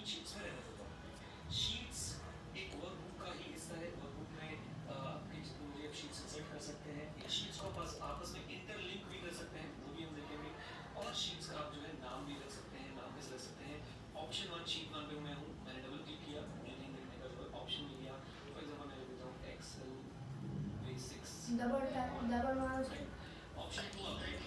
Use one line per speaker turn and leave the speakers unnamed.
Sheets में रहने देता हूँ। शीट्स एक वर्कबुक का ही हिस्सा है। वर्कबुक में आपके जितने मुझे आप शीट्स इंसर्ट कर सकते हैं, इन शीट्स को आपस में इंटरलिंक भी कर सकते हैं, वो भी हम देखेंगे। और शीट्स का आप जो है नाम भी रख सकते हैं, नाम कैसे रख सकते हैं। ऑप्शन 1 शीट 1 पे मैं हूँ, मैंने डबल क्लिक किया, मुझे नेम लिखने का जो है ऑप्शन मिल गया। फॉर एग्जांपल मैं लिख देता हूँ एक्सेल बेसिक्स
डबल मारो।
Option 2 update